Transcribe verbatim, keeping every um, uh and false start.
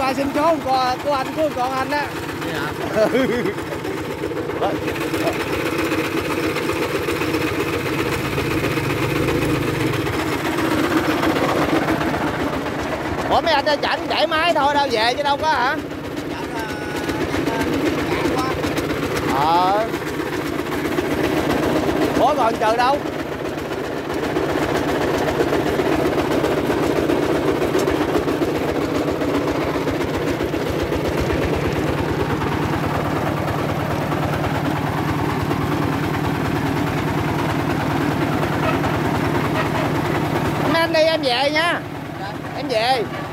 qua xin số con của anh của con anh á. Ủa mấy anh ra chảnh chạy máy thôi đâu về chứ đâu có hả? Ờ. Ủa còn chờ đâu? Mấy anh đi em về nha. Em về.